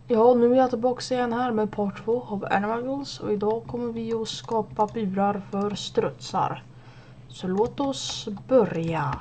Ja, nu är jag tillbaka igen här med part 2 av Animagles och idag kommer vi att skapa burar för strutsar. Så låt oss börja.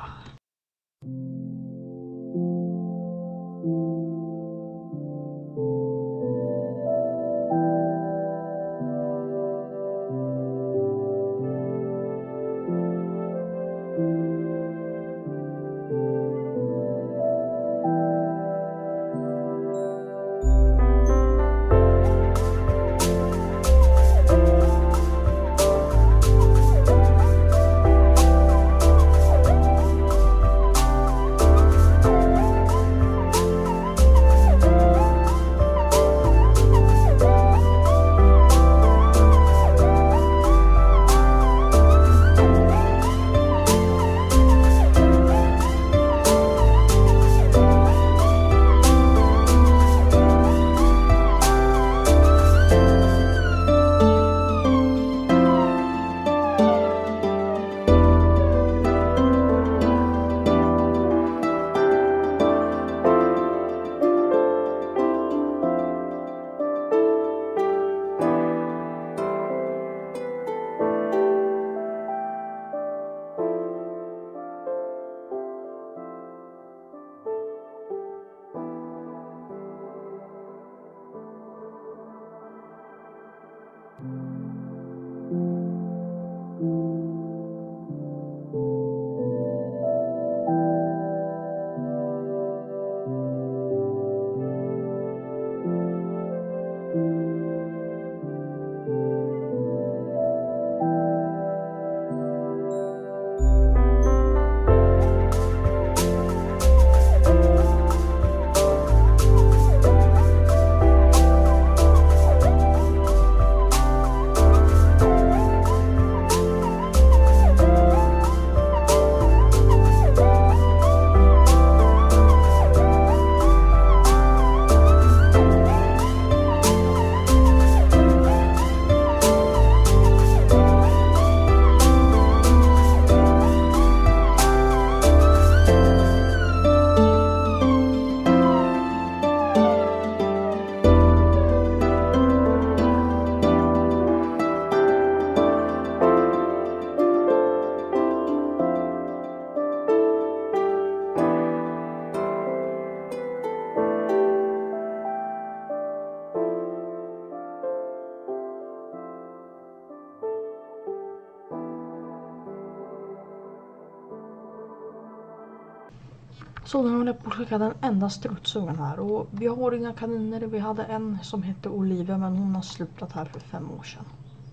Så nu har jag påskickat den enda strutsungen här och vi har inga kaniner. Vi hade en som hette Olivia men hon har slutat här för 5 år sedan.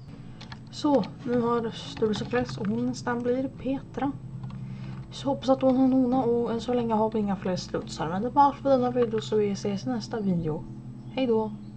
Så nu har strutsen klätts och hennes namn blir Petra. Så hoppas att hon har nona och än så länge har vi inga fler strutsar. Men det var allt för denna video så vi ses i nästa video. Hej då!